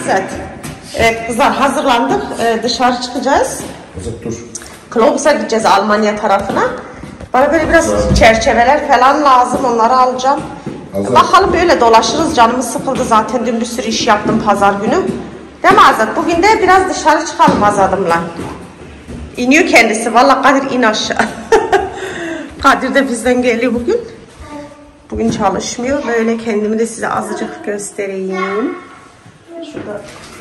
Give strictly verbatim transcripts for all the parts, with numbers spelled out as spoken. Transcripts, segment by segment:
Azat. Evet kızlar hazırlandık. Ee, dışarı çıkacağız. Azat dur. Globus'a gideceğiz Almanya tarafına. Bana böyle biraz çerçeveler falan lazım. Onları alacağım. Azat. Bakalım böyle dolaşırız. Canımız sıkıldı zaten. Dün bir sürü iş yaptım pazar günü. Değil mi Azat? Bugün de biraz dışarı çıkalım Azat'ımla. İniyor kendisi. Vallahi Kadir in aşağı. Kadir de bizden geliyor bugün. Bugün çalışmıyor. Böyle kendimi de size azıcık göstereyim. Şurada.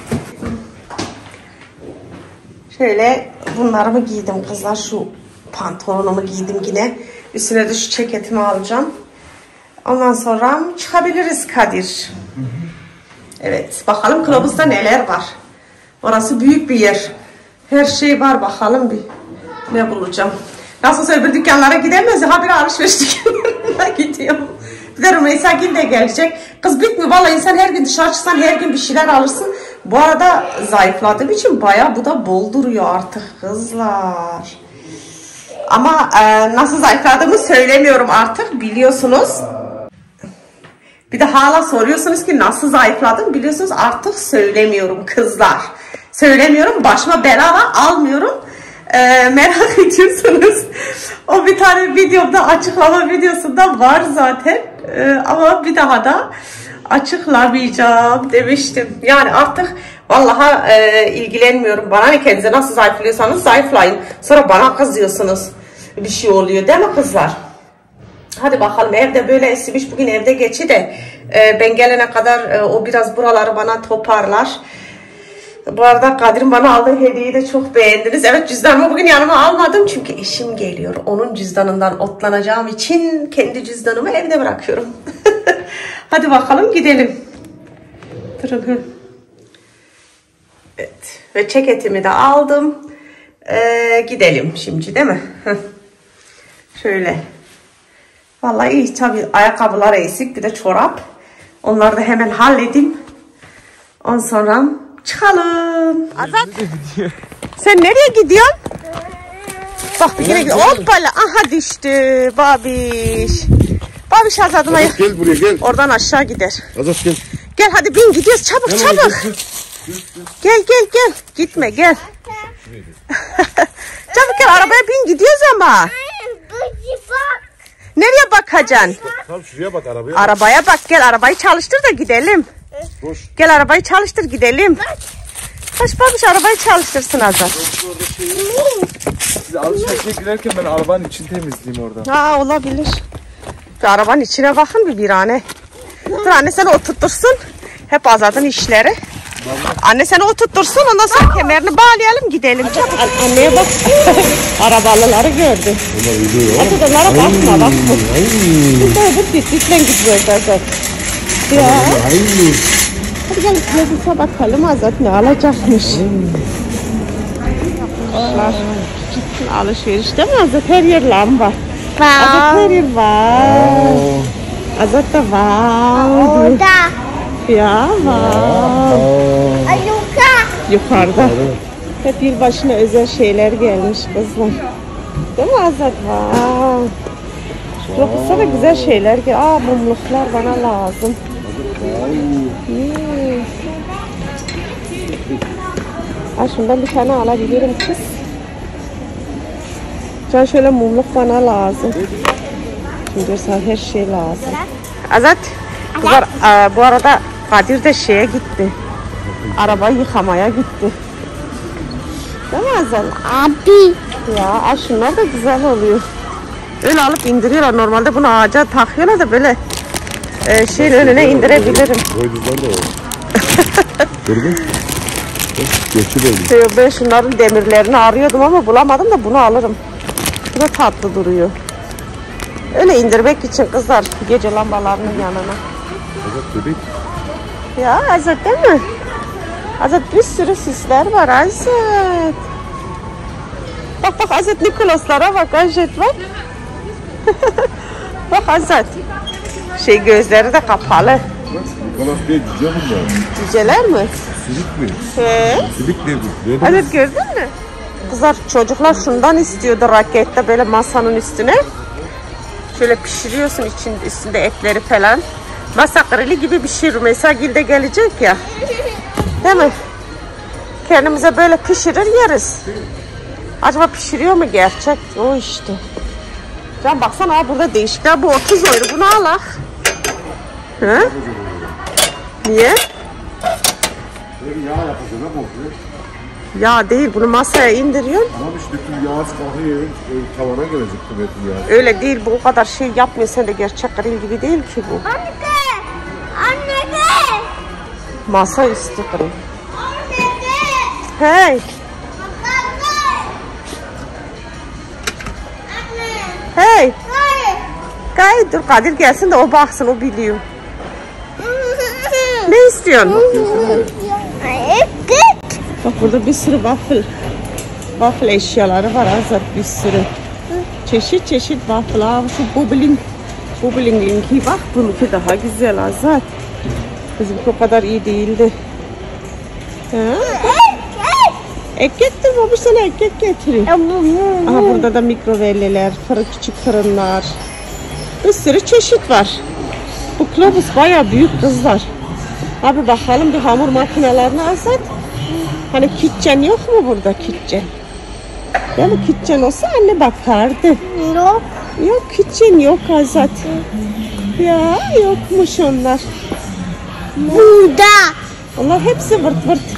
Şöyle bunlarımı giydim kızlar. Şu pantolonumu giydim yine. Üstüne de şu ceketimi alacağım. Ondan sonra çıkabiliriz Kadir. Evet. Bakalım kılavuzda neler var. Orası büyük bir yer. Her şey var. Bakalım bir ne bulacağım. Nasılsa öbür dükkanlara gidemez. Ha bir alışveriş dükkanlarına gidiyorum. Bir de Rümeysa Gül de gelecek. Kız bitmiyor. Vallahi insan her gün dışarı çıksan her gün bir şeyler alırsın. Bu arada zayıfladığım için bayağı bu da bol duruyor artık kızlar. Ama e, nasıl zayıfladığımı söylemiyorum artık biliyorsunuz. Bir de hala soruyorsunuz ki nasıl zayıfladım biliyorsunuz artık söylemiyorum kızlar. Söylemiyorum başıma bela almıyorum. E, merak ediyorsunuz. O bir tane videomda açıklama videosunda var zaten. E, ama bir daha da açıklamayacağım demiştim. Yani artık vallahi e, ilgilenmiyorum. Bana ne kendinize nasıl zayıflıyorsanız zayıflayın. Sonra bana kızıyorsunuz. Bir şey oluyor değil mi kızlar? Hadi bakalım evde böyle esimiş. Bugün evde geçi de e, ben gelene kadar e, o biraz buraları bana toparlar. Bu arada Kadir'in bana aldığı hediyeyi de çok beğendiniz. Evet cüzdanımı bugün yanıma almadım. Çünkü eşim geliyor. Onun cüzdanından otlanacağım için kendi cüzdanımı evde bırakıyorum. Hadi bakalım gidelim. Durun. Evet. Ve ceketimi de aldım. Ee, gidelim şimdi değil mi? Şöyle. Vallahi iyi tabii. Ayakkabılar eksik. Bir de çorap. Onları da hemen halledeyim. Ondan sonra çıkalım. Azat. Sen nereye gidiyorsun? Bak bir kere gidiyor. Hoppala. Aha düştü. Babiş. Babiş Azat'ıma. Azat gel buraya gel. Oradan aşağı gider. Azat gel. Gel hadi bin gidiyoruz çabuk gel, çabuk. Gel, gel. gel gel gel. Gitme gel. Çabuk gel arabaya bin gidiyoruz ama. Nereye bakacaksın? Tamam şuraya bak arabaya. Arabaya bak. bak gel arabayı çalıştır da gidelim. Boş. Gel arabayı çalıştır gidelim. Kaç babiş arabayı çalıştırsın Azat. Size alışverişe girerken ben arabanın içini temizleyeyim orada. Ha olabilir. Bir arabanın içine bakın bir bir anne. Dur anne seni oturtursun. Hep Azat'ın işleri. Anne seni oturtursun ondan sonra kemerini bağlayalım gidelim. Anneye bak. Arabalıları gördü. Azat onlara bakma bak. Bu da bu titlikle gidiyor Azat. Ya. Hadi gel Globus'a bakalım Azat ne alacakmış. Kuşlar. Alışveriş değil mi Azat? Her yer lamba. Azat her yer var. Azat da var. Orada. Ya var. Yukarı. Yukarıda. Hep yılbaşına özel şeyler gelmiş kızlar. Değil mi Azat? Var. Globus'a da güzel şeyler gel. Aa mumluklar bana lazım. Hmm. Aa, şundan bir tane alabilirim kız. Can şöyle mumluk bana lazım. Şimdi sana her şey lazım. Azat, kızlar, e, bu arada Kadir de şeye gitti. Arabayı yıkamaya gitti. Değil mi Azat? Abi. Ya aa, şunlar da güzel oluyor. Öyle alıp indiriyorlar. Normalde bunu ağaca takıyorlar da böyle e, şeyin önüne indirebilirim. Boyduzdan da var. Gördün mü? Geçir oldu. Ben şunların demirlerini arıyordum ama bulamadım da bunu alırım. Bu da tatlı duruyor. Öyle indirmek için kızlar gece lambalarının yanına. Azat bebek. Ya Azat değil mi? Azat bir sürü süsler var Azat. Bak bak Azat Nikolaslara bak Azat bak. Bak Azat. Şey gözleri de kapalı. Nikolas Bey cüce bunlar. Cüceler mi? Silik mi? He. Silik ne bu? Evet gördün mü? Kızlar çocuklar şundan istiyordu rakette böyle masanın üstüne. Şöyle pişiriyorsun için üstünde etleri falan. Masa grili gibi bir şey. Rümeysa Gül de gelecek ya. Değil mi? Kendimize böyle pişirir yeriz. Acaba pişiriyor mu gerçek? O işte. Can baksana burada değişikler. Bu otuz euro. Bunu al. Hı? Niye? Yağ yapacağız ama oluyor. Ya değil, bunu masaya indiriyorsun. Tamam işte tüm yağ kalkıyor. Tavana gelecek tüm yağ. Öyle değil, bu o kadar şey yapmıyor. Sen de gerçek grill gibi değil ki bu. Anne. Anne. Masa üstü grill. Anne. Hey. Hey. Gay dur Kadir gelsin de o baksın, o biliyor. Ne istiyorsun? Bak burada bir sürü waffle. Waffle eşyaları var Azat, bir sürü. Çeşit çeşit waffle. Aa, şu bubbling. Bubbling'inki bak, bununki daha güzel Azat. Bizimki o kadar iyi değildi. Ha? Ek getir baba, sana ek getireyim. Aha burada da mikrovelliler, fırın, küçük fırınlar. Bir sürü çeşit var. Bu Globus bayağı büyük kızlar. Abi bakalım bir hamur makinelerini Azat. Hani kitchen yok mu burada, kitchen? Ya bu kitchen olsa anne bakardı. Yok. Yok, kitchen yok Azat. Ya yokmuş onlar. Burada. Onlar hepsi vırt vırt.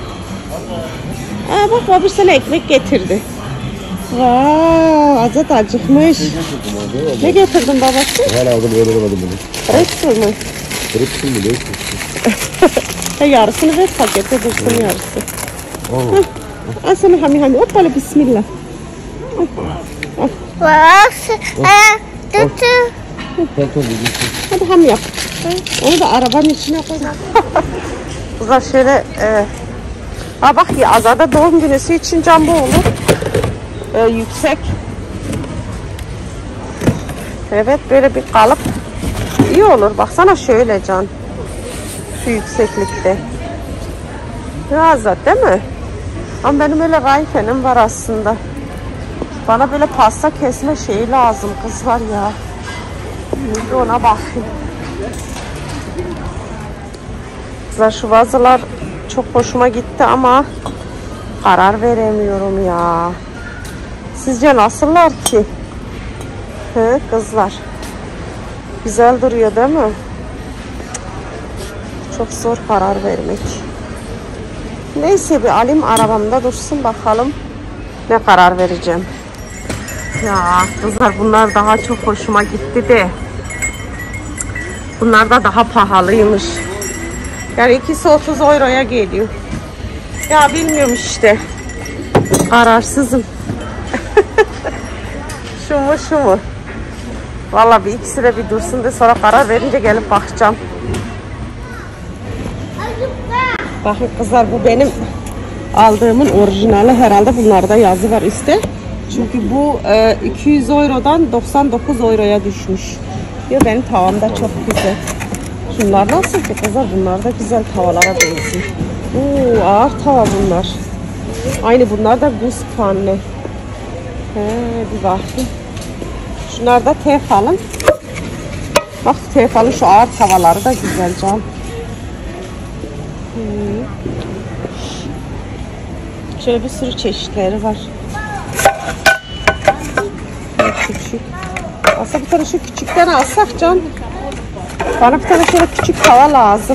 Aa bak babur sana ekmek getirdi. Vaaay Azat acıkmış. Ne getirdin babası? Hala aldım öğrenemedim bunu. Pretzel mi? Kırıksın mı ne? Ya yarısını ver pakete dursun yarısı. Oo. Al sana hami hami. Hoppala bismillah. Bak. Tuttu. Hadi ham yap. Onu da arabanın içine koy. Kızlar şöyle e, ha bak ya Azada doğum günüsü için can bu olur. E, yüksek. Evet böyle bir kalıp iyi olur. Baksana şöyle can. Şu yükseklikte. Ya Azat değil mi? Ama benim öyle rayfenim var aslında. Bana böyle pasta kesme şeyi lazım kızlar ya. Bir ona bakayım. Kızlar şu vazolar çok hoşuma gitti ama karar veremiyorum ya. Sizce nasıllar ki? He kızlar. Güzel duruyor değil mi? Çok zor karar vermek. Neyse bir alayım arabamda dursun bakalım ne karar vereceğim. Ya kızlar bunlar daha çok hoşuma gitti de. Bunlar da daha pahalıymış. Yani ikisi otuz euroya geliyor. Ya bilmiyorum işte. Kararsızım. Şu mu şu mu? Vallahi bir ikisi de bir dursun da sonra karar verince gelip bakacağım. Bakın kızlar bu benim aldığımın orijinali, herhalde bunlarda yazı var üstte. Çünkü bu e, iki yüz eurodan doksan dokuz euroya düşmüş. Ya benim tavam da çok güzel. Şunlar nasıl ki kızlar? Bunlar da güzel tavalara benziyor. Oo, ağır tava bunlar. Aynı bunlar da buz panne. He, bir bakayım. Şunlar da tefalın. Bak tefalın şu ağır tavaları da güzel can. Hmm. Şöyle bir sürü çeşitleri var. Küçük. Aslında bir tane şu küçükten alsak can. Bana bir tane şöyle küçük tava lazım.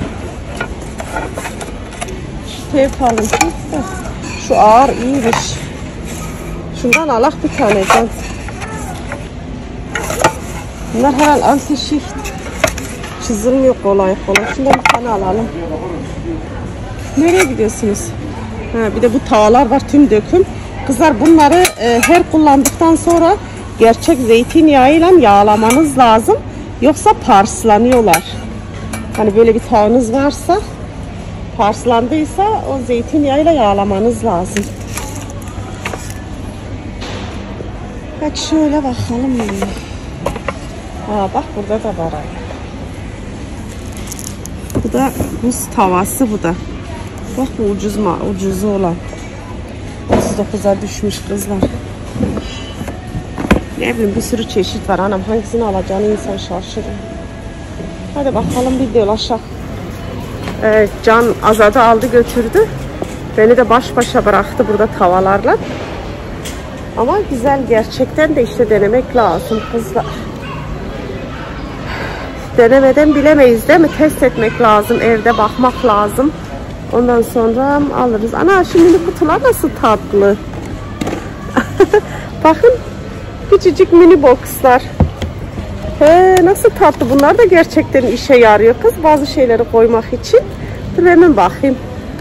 Şu tefalın. Şu ağır iyiymiş. Şundan alak bir tane can. Bunlar herhalde anti shift. Çizilmiyor kolay kolay. Şundan bir tane alalım. Nereye gidiyorsunuz? Ha, bir de bu tavalar var tüm döküm. Kızlar bunları e, her kullandıktan sonra gerçek zeytinyağıyla yağlamanız lazım. Yoksa parslanıyorlar. Hani böyle bir tavanız varsa, parslandıysa o zeytinyağıyla yağlamanız lazım. Hadi şöyle bakalım. Ha bak burada da var. Bu da buz tavası bu da. Bak bu ucuz mu? Ucuzu olan. otuz dokuza düşmüş kızlar. Ne bileyim bir sürü çeşit var anam. Hangisini alacağını insan şaşırır. Hadi bakalım bir dolaşak. Evet, Can Azad'ı aldı götürdü. Beni de baş başa bıraktı burada tavalarla. Ama güzel gerçekten de işte denemek lazım kızlar. Denemeden bilemeyiz değil mi? Test etmek lazım, evde bakmak lazım. Ondan sonra alırız. Ana şu mini kutular nasıl tatlı. Bakın küçücük mini boxlar. He, nasıl tatlı. Bunlar da gerçekten işe yarıyor kız. Bazı şeyleri koymak için. Dur hemen bakayım.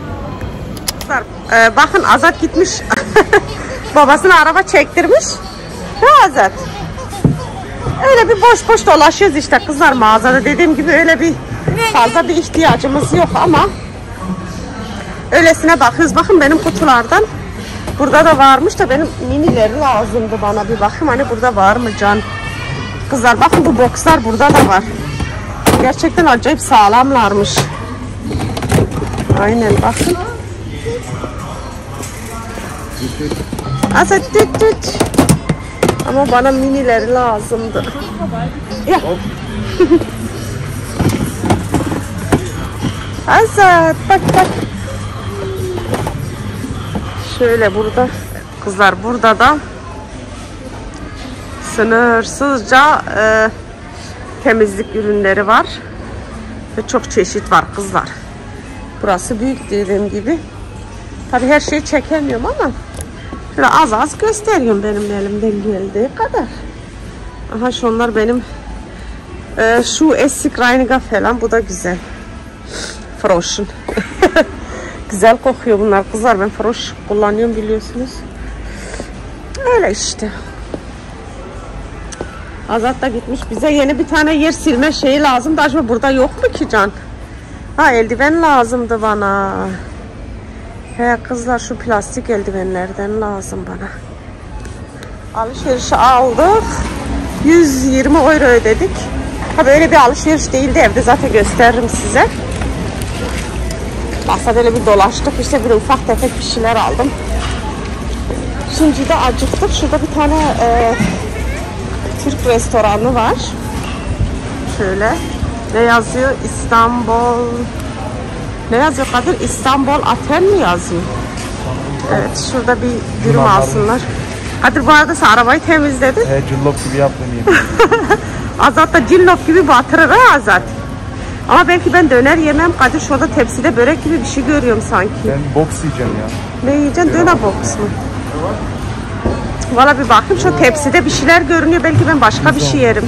Ee, bakın Azat gitmiş. Babasına araba çektirmiş. Ha Azat. Öyle bir boş boş dolaşıyoruz işte kızlar mağazada. Dediğim gibi öyle bir fazla bir ihtiyacımız yok ama öylesine bakıyoruz. Bakın benim kutulardan burada da varmış da benim minileri lazımdı bana. Bir bakayım hani burada var mı Can? Kızlar bakın bu boxlar burada da var. Gerçekten acayip sağlamlarmış. Aynen bakın. Azat tüt tüt. Ama bana minileri lazımdı. Ya. Azat bak bak. Şöyle burada kızlar burada da sınırsızca e, temizlik ürünleri var ve çok çeşit var kızlar. Burası büyük dediğim gibi. Tabii her şeyi çekemiyorum ama şöyle az az gösteriyorum benim elimden geldiği kadar. Aha şunlar benim e, şu Essig Reiniger falan, bu da güzel. Froschen. Güzel kokuyor bunlar kızlar. Ben Frosch kullanıyorum biliyorsunuz. Öyle işte. Azat da gitmiş. Bize yeni bir tane yer silme şeyi lazım. Acaba burada yok mu ki Can? Ha eldiven lazımdı bana. He kızlar şu plastik eldivenlerden lazım bana. Alışverişi aldık. yüz yirmi euro ödedik. Ha böyle bir alışveriş değildi, evde zaten gösteririm size. Basta böyle bir dolaştık. İşte bir ufak tefek bir şeyler aldım. Şimdi de acıktık. Şurada bir tane e, Türk restoranı var. Şöyle. Ne yazıyor? İstanbul. Ne yazıyor Kadir? İstanbul Aten mi yazıyor? Evet. Şurada bir dürüm alsınlar. Kadir bu arada sen arabayı temizledin. He cillop gibi yaptım yemin. Azat da cillop gibi batırır ha Azat. Ama belki ben döner yemem. Kadir şurada tepside börek gibi bir şey görüyorum sanki. Ben boks yiyeceğim ya. Ne yiyeceksin? Döner boks mu? Valla bir bakayım şu tepside bir şeyler görünüyor. Belki ben başka bir şey yerim.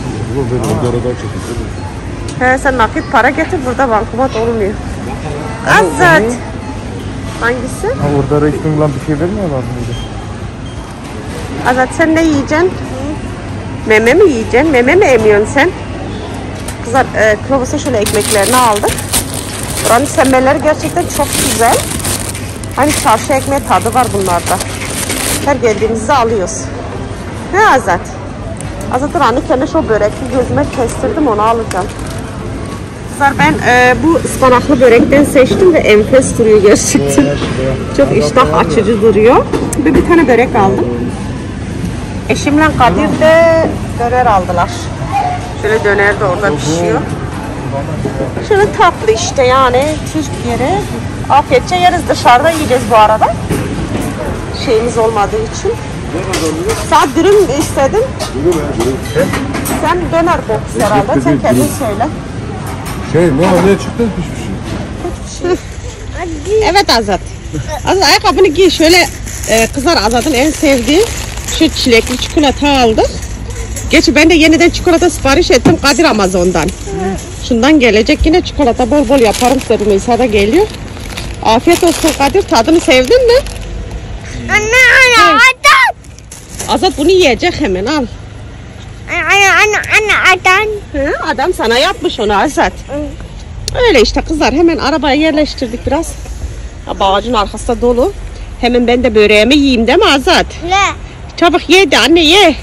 He sen nakit para getir, burada bankomat olmuyor. Azat. Hangisi? Ha, orada restorandan bir şey vermiyorlar mıydı? Azat sen ne yiyeceksin? Meme mi yiyeceksin? Meme mi emiyorsun sen? Kızlar e, Clovis'e şöyle ekmeklerini aldık. Buranın semmeleri gerçekten çok güzel. Hani çarşı ekmeği tadı var bunlarda. Her geldiğimizde alıyoruz. Ne Azat? Azat Rani kendi şu börekli gözüme kestirdim, onu alacağım. Kızlar ben e, bu ıspanaklı börekten seçtim ve enfes duruyor gerçekten. Çok iştah açıcı duruyor. Bir, bir tane börek aldım. Eşimle Kadir de döner aldılar. Şöyle döner de orada pişiyor. Şöyle tatlı işte yani Türkiye'de. Afiyetçe yeriz, dışarıda yiyeceğiz bu arada. Şeyimiz olmadığı için. Sen dürüm istedin. Sen döner boks herhalde. Sen kendin söyle. Şey ne o ne çıktı hiçbir şey. Evet Azat. Azat ayakkabını giy. Şöyle e, kızlar Azat'ın en sevdiği şu çilekli çikolata aldık. Geçi ben de yeniden çikolata sipariş ettim Kadir Amazon'dan. Şundan gelecek yine çikolata bol bol yaparım size. Rümeysa da geliyor. Afiyet olsun Kadir. Tadını sevdin mi? Anne anne adam. Azat bunu yiyecek hemen, al. Anne anne anne adam. Hı, adam sana yapmış onu Azat. Öyle işte kızlar, hemen arabaya yerleştirdik biraz. Bağcın arkası da dolu. Hemen ben de böreğimi yiyeyim değil mi Azat? Ne? Çabuk ye de anne ye.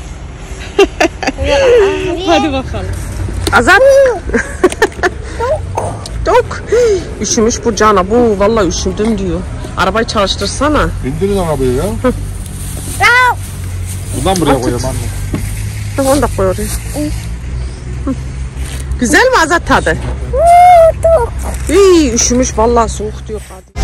Hadi bakalım. Azat. Dok. Üşümüş bu Cana. Bu vallahi üşüdüm diyor. Arabayı çalıştırsana. İndirin arabayı ya. Bundan buraya koyalım anne. Onu da koy oraya. Güzel mi Azat tadı? soğuk. İyi, üşümüş vallahi, soğuk diyor Kadir.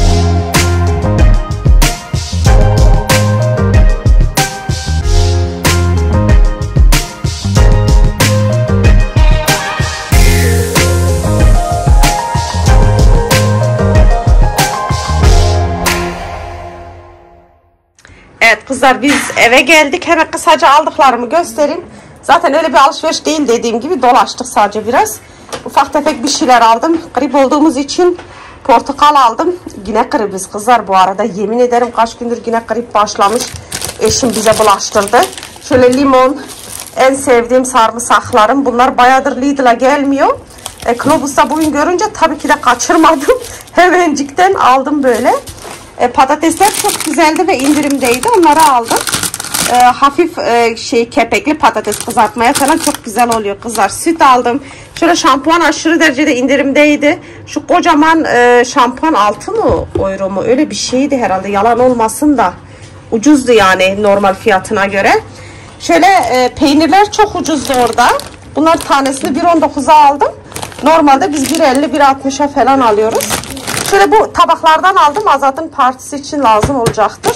Evet kızlar, biz eve geldik. Hemen kısaca aldıklarımı göstereyim. Zaten öyle bir alışveriş değil, dediğim gibi dolaştık sadece biraz. Ufak tefek bir şeyler aldım. Grip olduğumuz için portakal aldım. Yine gribiz kızlar bu arada. Yemin ederim kaç gündür yine grip başlamış. Eşim bize bulaştırdı. Şöyle limon, en sevdiğim sarımsaklarım. Bunlar bayağıdır Lidl'a gelmiyor. E, Knobus'ta bugün görünce tabii ki de kaçırmadım. Hemencikten aldım böyle. E, patatesler çok güzeldi ve indirimdeydi. Onları aldım. E, hafif e, şey kepekli patates kızartmaya falan çok güzel oluyor kızlar. Süt aldım. Şöyle şampuan aşırı derecede indirimdeydi. Şu kocaman e, şampuan altı mı euro mu öyle bir şeydi herhalde. Yalan olmasın da ucuzdu yani normal fiyatına göre. Şöyle e, peynirler çok ucuzdu orada. Bunlar tanesini bir on dokuza aldım. Normalde biz bir elli bir altmışa falan alıyoruz. Şöyle bu tabaklardan aldım. Azat'ın partisi için lazım olacaktır.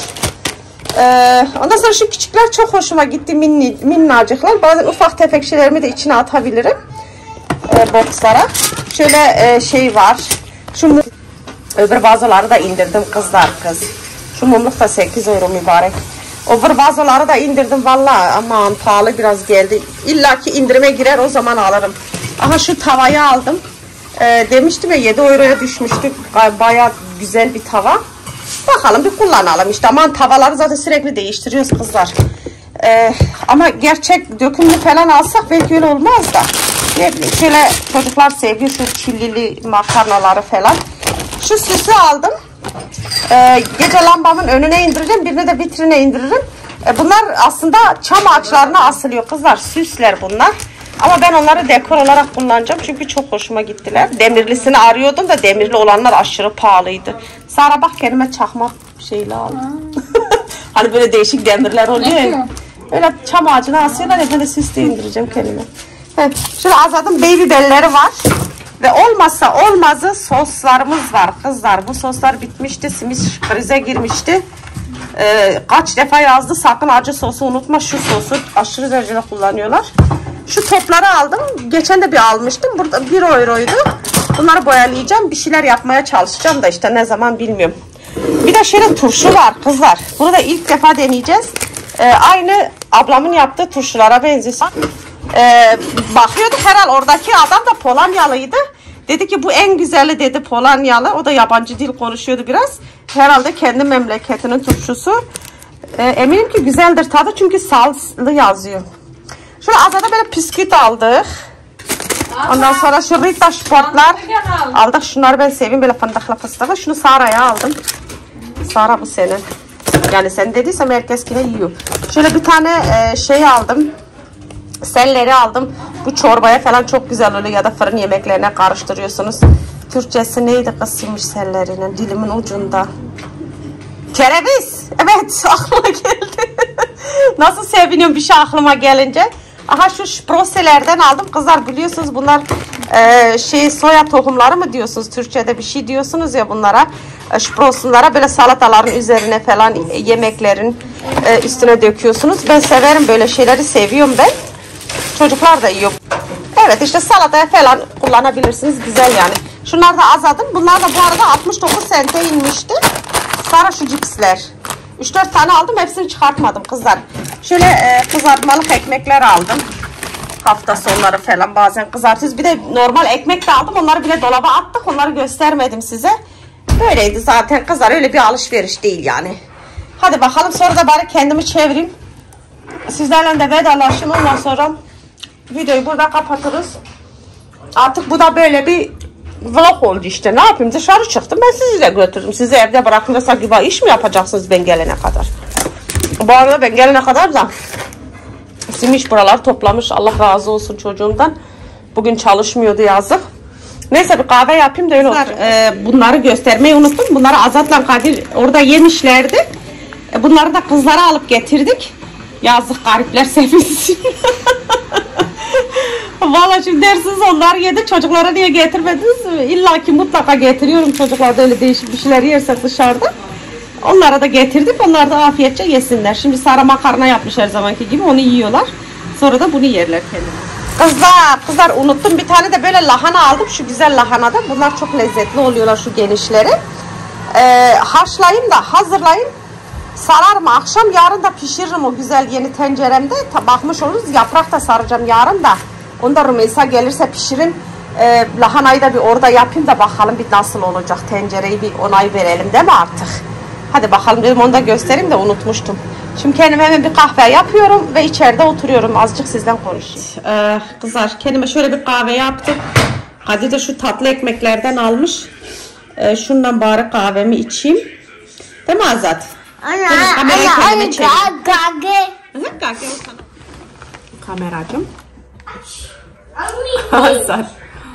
Ee, ondan sonra şu küçükler çok hoşuma gitti. Minni, minnacıklar. Bazen ufak tefek şeylerimi de içine atabilirim. Ee, boxlara. Şöyle e, şey var. Şu öbür vazoları da indirdim kızlar kız. Şu mumluk da sekiz euro mübarek. Öbür vazoları da indirdim. Vallahi aman pahalı biraz geldi. İlla ki indirime girer, o zaman alırım. Aha şu tavayı aldım. Ee, demiştim ya yedi euroya düşmüştük. Bayağı güzel bir tava. Bakalım bir kullanalım işte. Aman tavaları zaten sürekli değiştiriyoruz kızlar. Ee, ama gerçek dökümlü falan alsak belki öyle olmaz da. Şöyle çocuklar seviyor şu çillili makarnaları falan. Şu süsü aldım. Ee, gece lambamın önüne indireceğim. Birini de vitrine indiririm. Ee, bunlar aslında çam ağaçlarına asılıyor kızlar. Süsler bunlar. Ama ben onları dekor olarak kullanacağım. Çünkü çok hoşuma gittiler. Demirlisini arıyordum da demirli olanlar aşırı pahalıydı. Sonra bak kendime çakmak şeyle aldım. Hani böyle değişik demirler oluyor ya. Öyle çam ağacına asıyorlar ya, böyle süs de indireceğim kendime. Evet, şöyle Azad'ın baby belleri var. Ve olmazsa olmazı soslarımız var kızlar. Bu soslar bitmişti. Simit krize girmişti. Ee, kaç defa yazdı, sakın acı sosu unutma. Şu sosu aşırı derecede kullanıyorlar. Şu topları aldım. Geçen de bir almıştım. Burada bir euroydu. Bunları boyalayacağım. Bir şeyler yapmaya çalışacağım da işte ne zaman bilmiyorum. Bir de şöyle turşu var kızlar. Bunu da ilk defa deneyeceğiz. Ee, aynı ablamın yaptığı turşulara benziyor. Ee, bakıyorduk herhal oradaki adam da Polonyalıydı. Dedi ki bu en güzeli dedi, Polonyalı. O da yabancı dil konuşuyordu biraz. Herhalde kendi memleketinin turşusu. Ee, eminim ki güzeldir tadı, çünkü salslı yazıyor. Şöyle Azada böyle bisküvit aldık. Ondan sonra şu Rita Sportlar aldık. Şunları ben seveyim, böyle fındıklı fıstıklı. Şunu Sara'ya aldım. Sara bu senin. Yani sen dediysem herkes yine yiyor. Şöyle bir tane e, şey aldım. Selleri aldım. Bu çorbaya falan çok güzel oluyor ya da fırın yemeklerine karıştırıyorsunuz. Türkçesi neydi kısılmış sellerinin dilimin ucunda. Kereviz. Evet, aklıma geldi. Nasıl seviniyorum bir şey aklıma gelince. Aha şu şproselerden aldım. Kızlar biliyorsunuz bunlar e, şey soya tohumları mı diyorsunuz? Türkçe'de bir şey diyorsunuz ya bunlara. E, şprosunlara böyle salataların üzerine falan yemeklerin e, üstüne döküyorsunuz. Ben severim böyle şeyleri, seviyorum ben. Çocuklar da yiyor. Evet işte salataya falan kullanabilirsiniz. Güzel yani. Şunlar da Azad'ın. Bunlar da bu arada altmış dokuz sente inmişti. Sonra şu cipsler. üç dört tane aldım. Hepsini çıkartmadım kızlar. Şöyle e, kızartmalık ekmekler aldım. Hafta sonları falan bazen kızartıyoruz. Bir de normal ekmek de aldım. Onları bile dolaba attık. Onları göstermedim size. Böyleydi zaten kızlar. Öyle bir alışveriş değil yani. Hadi bakalım, sonra da bari kendimi çevireyim. Sizlerle de vedalaşayım. Ondan sonra videoyu burada kapatırız. Artık bu da böyle bir vlog oldu işte. Ne yapayım? Dışarı çıktım. Ben sizi de götürdüm. Sizi evde bırakın da sanki iş mi yapacaksınız ben gelene kadar? Bu arada ben gelene kadar da Simiş buralar toplamış. Allah razı olsun çocuğumdan. Bugün çalışmıyordu yazık. Neyse bir kahve yapayım da öyle olsun. E, bunları göstermeyi unuttum. Bunları Azat'la Kadir orada yemişlerdi. E, bunları da kızlara alıp getirdik. Yazık, garipler sevinsin. Valla şimdi dersiniz onlar yedi, çocuklara niye getirmediniz? İlla ki mutlaka getiriyorum, çocuklar da öyle değişik bir şeyler yersek dışarıda. Onlara da getirdik, onlar da afiyetçe yesinler. Şimdi sarı makarna yapmış her zamanki gibi, onu yiyorlar. Sonra da bunu yerler kendileri. Kızlar, kızlar unuttum, bir tane de böyle lahana aldım, şu güzel lahana da. Bunlar çok lezzetli oluyorlar, şu genişleri. Ee, haşlayayım da hazırlayayım. Sararım akşam, yarın da pişiririm o güzel yeni tenceremde. Ta, bakmış oluruz, yaprak da saracağım yarın da. Onu da Rümeysa gelirse pişirin. Ee, lahanayı da bir orada yapayım da bakalım bir nasıl olacak. Tencereyi bir onay verelim değil mi artık? Hadi bakalım dedim, onu da göstereyim de unutmuştum. Şimdi kendime hemen bir kahve yapıyorum ve içeride oturuyorum. Azıcık sizden konuşayım. Ee, kızlar kendime şöyle bir kahve yaptım. Hadi de şu tatlı ekmeklerden almış. Ee, şundan bari kahvemi içeyim. Değil mi Azat? Anne, Dur, kamerayı anne, kendime anne, çevir. gage. Hı, gage o sana. Kameracığım. Anne, Azat.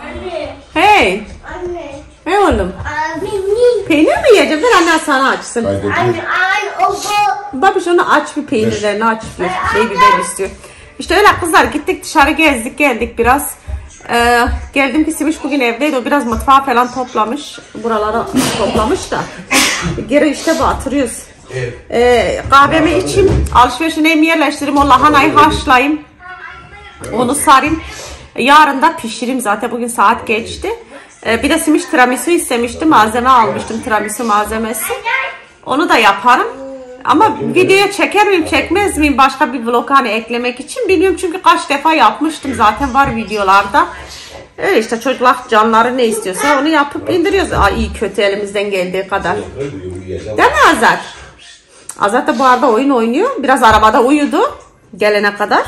Hey. anne, Hey oğlum. anne, Peynir mi yiyeceğim? Ver anne sana açsın. Haydi dur. anne, anne, obo. Babiş onu aç, bir peynirlerini aç diyor. Baby ben istiyor. İşte öyle kızlar, gittik dışarı gezdik geldik biraz. Ee, geldim ki Simiş bugün evdeydi, o biraz mutfağı falan toplamış. Buraları toplamış da. Geri işte batırıyoruz. Ee, kahvemi içeyim, alışverişine yerleştireyim, o lahanayı haşlayayım. Onu sarayım. Yarın da pişireyim, zaten bugün saat geçti. Ee, bir de Simiş tiramisu istemişti, malzeme almıştım, tiramisu malzemesi. Onu da yaparım. Ama videoya çeker miyim çekmez miyim başka bir vlog hani eklemek için bilmiyorum, çünkü kaç defa yapmıştım zaten, var videolarda. Öyle işte, çocuklar canları ne istiyorsa onu yapıp indiriyoruz. Aa, iyi kötü elimizden geldiği kadar. Değil mi Azat? Azat da bu arada oyun oynuyor. Biraz arabada uyudu gelene kadar.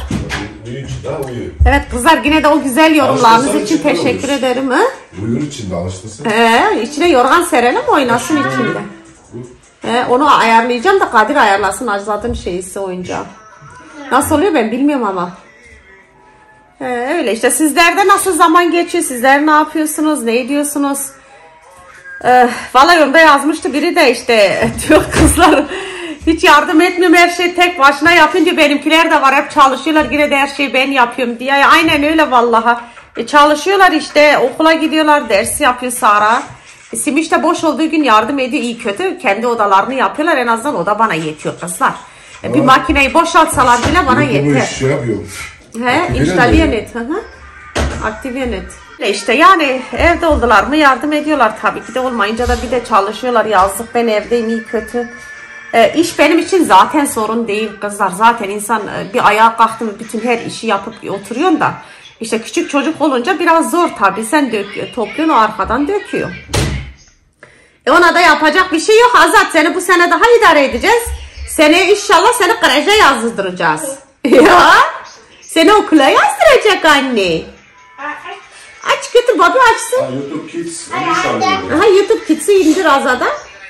Evet kızlar, yine de o güzel yorumlarınız için teşekkür ederim. He? Uyur içinde alıştırsın. Ee, içine yorgan serelim, oynasın içinde. Ee, onu ayarlayacağım da Kadir ayarlasın Azat'ın şeysi, oyuncağı. Nasıl oluyor ben bilmiyorum ama. Ee, öyle işte, sizlerde nasıl zaman geçiyor, sizler ne yapıyorsunuz, ne ediyorsunuz? Ee, Vallahi yorumda yazmıştı biri de işte, diyor kızlar hiç yardım etmiyorum, her şeyi tek başına yapınca benimkiler de var, hep çalışıyorlar, yine de her şeyi ben yapıyorum diye. Aynen öyle vallahi. E, çalışıyorlar işte, okula gidiyorlar, ders yapıyor Sara. E, Simiş de boş olduğu gün yardım ediyor, iyi kötü kendi odalarını yapıyorlar, en azından o da bana yetiyor kızlar. E, bir makineyi boşaltsalar bile bana yeter. Bu şey yapıyor. He, instaliyenet. Aktivenet. İşte yani evde oldular mı yardım ediyorlar tabii ki de, olmayınca da bir de çalışıyorlar, yazdık ben evdeyim iyi kötü. E, iş benim için zaten sorun değil kızlar, zaten insan bir ayağa kalktı mı bütün her işi yapıp oturuyorsun da. İşte küçük çocuk olunca biraz zor tabii, sen dök, topluyorsun, o arkadan döküyor. E ona da yapacak bir şey yok Azat, seni bu sene daha idare edeceğiz. Seneye inşallah seni kreşe yazdıracağız. Ya seni okula yazdıracak anne. Aç götür babi açsın. Ha, YouTube Kids. Aha, YouTube Kids'i indir Azat'a.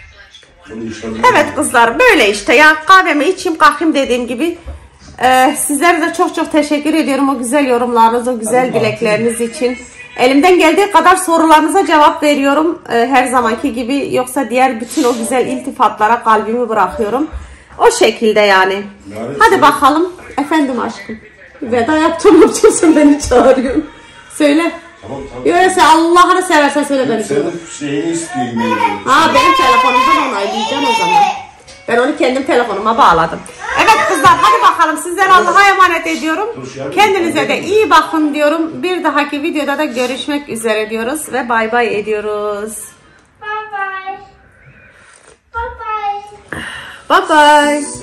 Evet kızlar, böyle işte ya, kahvemi içeyim kalkayım dediğim gibi. Ee, sizlere de çok çok teşekkür ediyorum o güzel yorumlarınız, o güzel dilekleriniz için. Elimden geldiği kadar sorularınıza cevap veriyorum ee, her zamanki gibi, yoksa diğer bütün o güzel iltifatlara kalbimi bırakıyorum. O şekilde yani. Hadi bakalım. Efendim aşkım. Veda yaptım, yapıyorsun beni çağırıyorsun. Söyle. Tamam tamam. Öyleyse Allah'ını seversen söyle beni. Senin şeyini isteyeyim. Ha, benim telefonumdan onaylayacağım o zaman. Ben onu kendim telefonuma bağladım. Evet kızlar, hadi bakalım, sizlere Allah'a emanet ediyorum. Kendinize de iyi bakın diyorum. Bir dahaki videoda da görüşmek üzere diyoruz ve bay bay ediyoruz. Bye bye. Bye bye. Bye bye.